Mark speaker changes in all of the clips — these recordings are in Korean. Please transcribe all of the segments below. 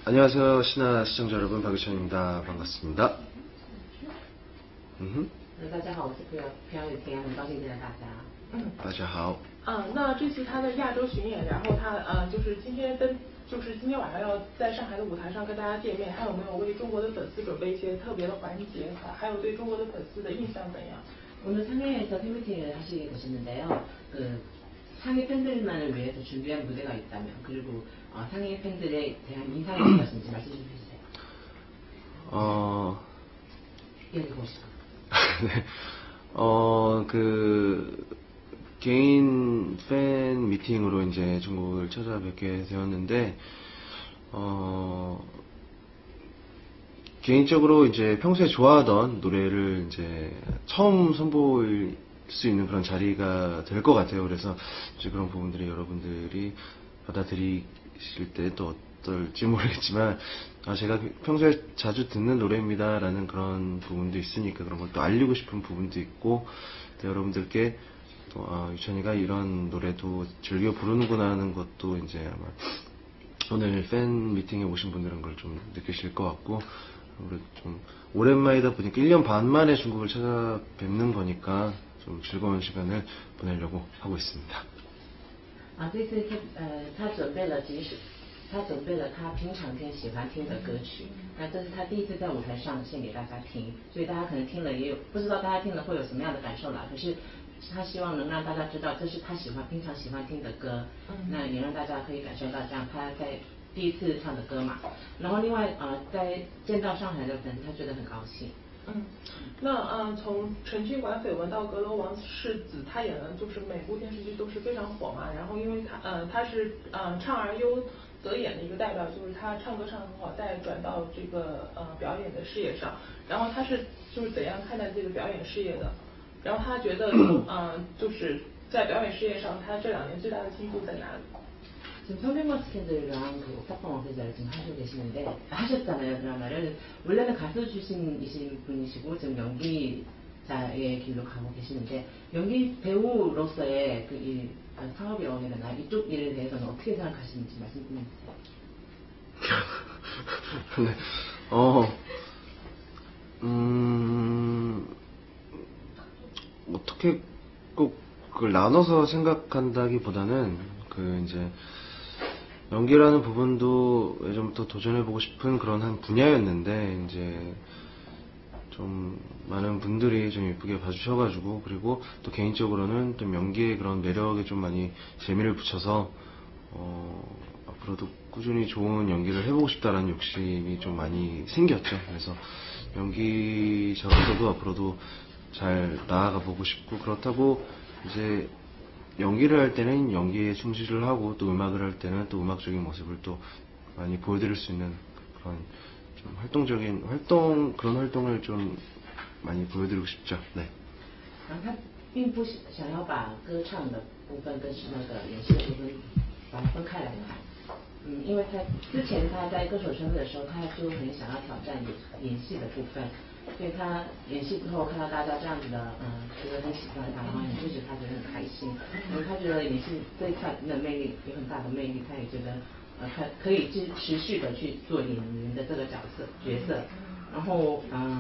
Speaker 1: 안녕하세요. 신화 시청자 여러분, 박유천입니다. 반갑습니다.
Speaker 2: 大家好，我是朴雨天，很高兴见到大家。
Speaker 1: 大家好。
Speaker 3: 那这次他的亚洲巡演，然后他就是今天晚上要在上海的舞台上跟大家见面，他有没有为中国的粉丝准备一些特别的环节？还有对中国的粉丝的印象怎样？
Speaker 2: 오늘 상해에서 팬미팅을 하시게 되셨는데요. 상해 팬들만을 위해서 준비한 무대가 있다면, 그리고 상해 팬들에 대한 인상이 무엇인지 말씀 좀 해주세요. 읽어보시죠.
Speaker 1: 네. 개인 팬 미팅으로 이제 중국을 찾아뵙게 되었는데, 개인적으로 이제 평소에 좋아하던 노래를 이제 처음 선보일 수 있는 그런 자리가 될 것 같아요. 그래서 이제 그런 부분들이 여러분들이 받아들이실 때 또 어떨지 모르겠지만, 제가 평소에 자주 듣는 노래입니다라는 그런 부분도 있으니까 그런 걸 또 알리고 싶은 부분도 있고, 또 여러분들께 또 유천이가 이런 노래도 즐겨 부르는구나 하는 것도 이제 아마 오늘 팬 미팅에 오신 분들은 그걸 좀 느끼실 것 같고, 아무래도 좀 오랜만이다 보니까 1년 반 만에 중국을 찾아뵙는 거니까 좀 즐거운 시간을 보내려고 하고 있습니다.
Speaker 2: 这次他准备了他平常天喜欢听的歌曲，那这是他第一次在舞台上献给大家听，所以大家可能听了也有不知道大家听了会有什么样的感受啦。可是他希望能让大家知道这是他平常喜欢听的歌，那也让大家可以感受到这样他在第一次唱的歌嘛。然后另外在见到上海的粉丝，他觉得很高兴。
Speaker 3: 那从陈军馆绯闻到阁楼王世子，他演的就是每部电视剧都是非常火嘛。然后因为他是唱而优则演的一个代表，就是他唱歌唱得很好，再转到这个表演的事业上。然后他是就是怎样看待这个表演事业的？然后他觉得就是在表演事业上，他这2年最大的进步在哪里？
Speaker 2: 지금 성균관 스캔들이랑 오빠빵 왕세자를 지금 하시고 계시는데, 하셨잖아요, 드라마를. 원래는 가수 출신이신 분이시고, 지금 연기자의 길로 가고 계시는데, 연기 배우로서의 이 사업이라고 해야 되나, 이쪽 일에 대해서는 어떻게 생각하시는지 말씀 좀 해주세요.
Speaker 1: 네. 어떻게 꼭 그걸 나눠서 생각한다기보다는, 이제, 연기라는 부분도 예전부터 도전해보고 싶은 그런 한 분야였는데, 이제, 좀, 많은 분들이 좀 예쁘게 봐주셔가지고, 그리고 또 개인적으로는 좀 연기의 그런 매력에 좀 많이 재미를 붙여서, 앞으로도 꾸준히 좋은 연기를 해보고 싶다라는 욕심이 좀 많이 생겼죠. 그래서 연기자로서도 앞으로도 잘 나아가 보고 싶고, 그렇다고 이제, 연기를 할 때는 연기에 충실을 하고 또 음악을 할 때는 또 음악적인 모습을 또 많이 보여드릴 수 있는 그런 좀 그런 활동을 좀 많이 보여드리고 싶죠. 네.
Speaker 2: 他并不想要把歌唱的部分跟那个演戏的部分把它分开来看，因为他之前他在歌手身份的时候，他就很想要挑战演戏的部分。 所以他演戏之后看到大家这样子的，觉得很喜欢他，然后很支持他，觉得很开心。因为他觉得演戏这一块的魅力有很大的魅力，他也觉得他可以持续的去做演员的这个角色。然后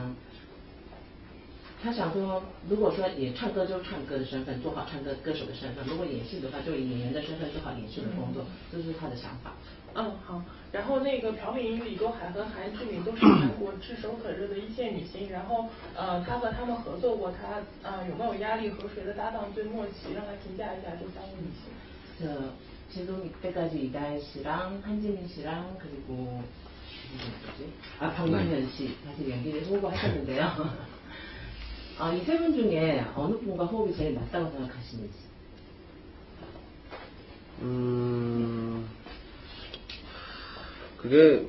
Speaker 2: 他想说，如果说也唱歌就唱歌的身份做好唱歌歌手的身份，如果演戏的话就以演员的身份做好演戏的工作，这是他的想法。
Speaker 3: 好。然后那个朴敏英、李多海和韩志敏都是韩国炙手可热的一线女星。然后他和他们合作过，他有没有压力？和谁的搭档最默契？让他评价一下这3位女星。
Speaker 2: 지금 이때까지 이다혜 씨랑 한지민 씨랑 그리고 누구지? 박민현 씨 사실 연기를 호흡하셨는데요. 이 3분 중에 어느 분과 호흡이 제일 맞다고 생각하시는지?
Speaker 1: 그게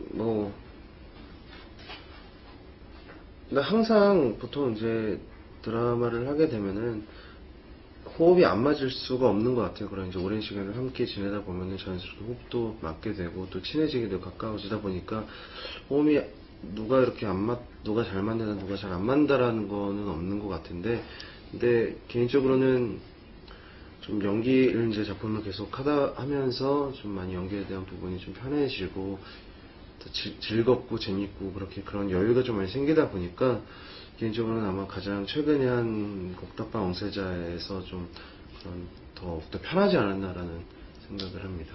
Speaker 1: 근데 항상 보통 이제 드라마를 하게 되면은 호흡이 안 맞을 수가 없는 것 같아요. 그런 이제 오랜 시간을 함께 지내다 보면은 자연스럽게 호흡도 맞게 되고 또 친해지기도 가까워지다 보니까 호흡이 누가 이렇게 누가 잘 맞는다, 누가 잘 안 맞는다라는 거는 없는 것 같은데, 근데 개인적으로는 좀 연기를 이제 작품을 계속 하면서 좀 많이 연기에 대한 부분이 좀 편해지고, 즐겁고 재밌고 그렇게 그런 여유가 좀 많이 생기다 보니까 개인적으로는 아마 가장 최근에 한 곡답방 엉세자에서 좀 그런 더 편하지 않았나라는 생각을 합니다.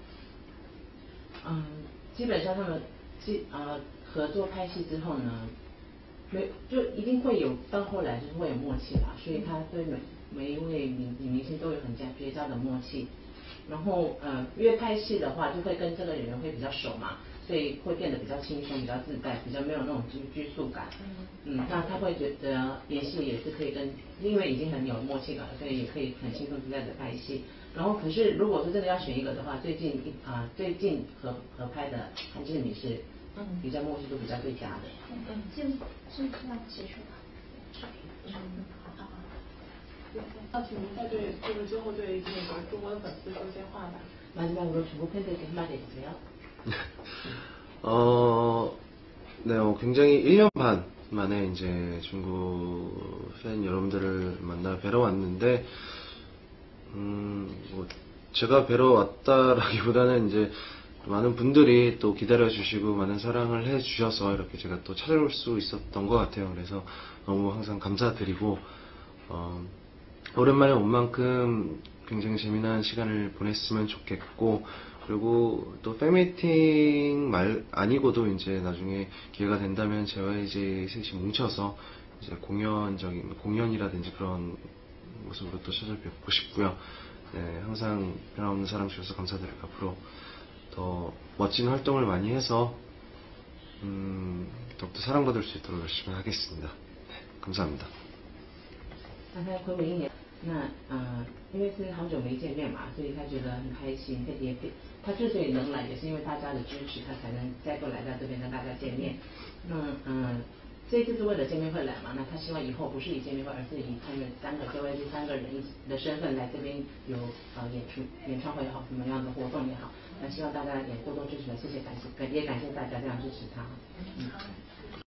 Speaker 2: 基本上他们合作拍戏之后呢，就一定会有到后来就是会有默契啦，所以他对每一位女明星都有很绝佳的默契。然后因为拍戏的话就会跟这个演员会比较熟嘛，所以会变得比较轻松、比较自在、比较没有那种拘束感。那他会觉得演戏也是可以因为已经很有默契感了，所以也可以很轻松自在的拍戏。然后可是如果说真的要选一个的话，最近合拍的韩志敏是比较默契度比较最佳的。
Speaker 4: 是要结束了。
Speaker 3: 那请您再对最后对那个中国的粉丝说些话吧。
Speaker 2: 마지막으로 중국 팬들께 한마디 해주세요.
Speaker 1: 네, 굉장히 1년 반 만에 이제 중국 팬 여러분들을 만나 뵈러 왔는데, 뭐 제가 뵈러 왔다라기보다는 이제 많은 분들이 또 기다려주시고 많은 사랑을 해주셔서 이렇게 제가 또 찾아올 수 있었던 것 같아요. 그래서 너무 항상 감사드리고, 오랜만에 온 만큼 굉장히 재미난 시간을 보냈으면 좋겠고, 그리고 또 팬미팅 아니고도 이제 나중에 기회가 된다면 JYJ 셋이 뭉쳐서 이제 공연이라든지 그런 모습으로 또 찾아뵙고 싶고요. 네, 항상 변함없는 사랑 주셔서 감사드리고 앞으로 더 멋진 활동을 많이 해서 더욱더 사랑받을 수 있도록 열심히 하겠습니다. 네, 감사합니다.
Speaker 2: 大概暌违1年，因为是好久没见面嘛，所以他觉得很开心。他之所以能来，也是因为大家的支持，他才能再度来到这边跟大家见面。这一次是为了见面会来嘛，那他希望以后不是以见面会，而是以他们JYP 3个人的身份来这边有演唱会也好，什么样的活动也好，那希望大家也多多支持，谢谢也感谢大家这样支持他。